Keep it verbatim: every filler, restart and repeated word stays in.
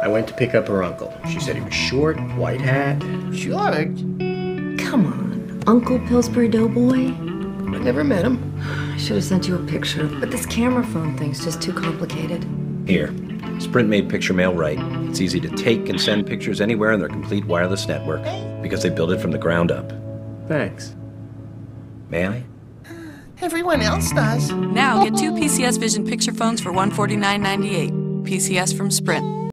I went to pick up her uncle. She said he was short, white hat. Short? Come on, Uncle Pillsbury Doughboy? I never met him. I should have sent you a picture, but this camera phone thing's just too complicated. Here, Sprint made picture mail right. It's easy to take and send pictures anywhere in their complete wireless network because they built it from the ground up. Thanks. May I? Everyone else does. Now get two P C S Vision picture phones for one hundred forty-nine ninety-eight. P C S from Sprint.